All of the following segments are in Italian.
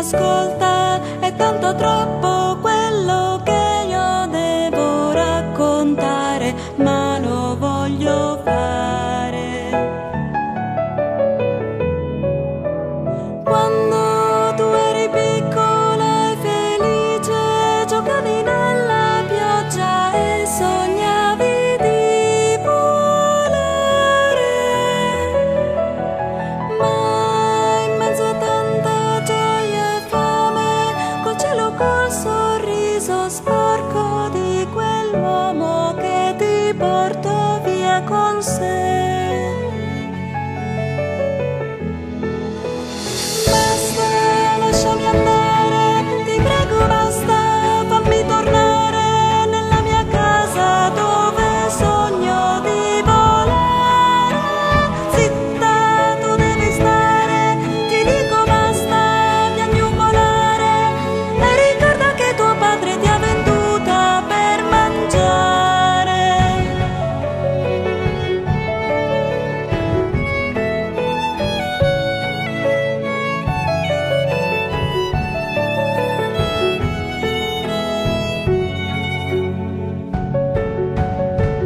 ascolta, è tanto troppo quello che io devo raccontare, ma lo voglio fare. Quando tu eri piccola e felice, giocavi nella pioggia e sognavi di volare, ma in mezzo a tanta gioia e fame, col cielo, col sorriso sporco di quell'uomo che ti portò via con sé. Lasciami andare, ti prego, basta, fammi tornare nella mia casa dove sogno di volare. Zitta, tu devi stare, ti dico basta, piagnucolare, e ricorda che tuo padre ti ha venduta per mangiare.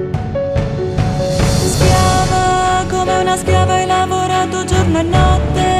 Schiava, come una schiava hai lavorato giorno e notte,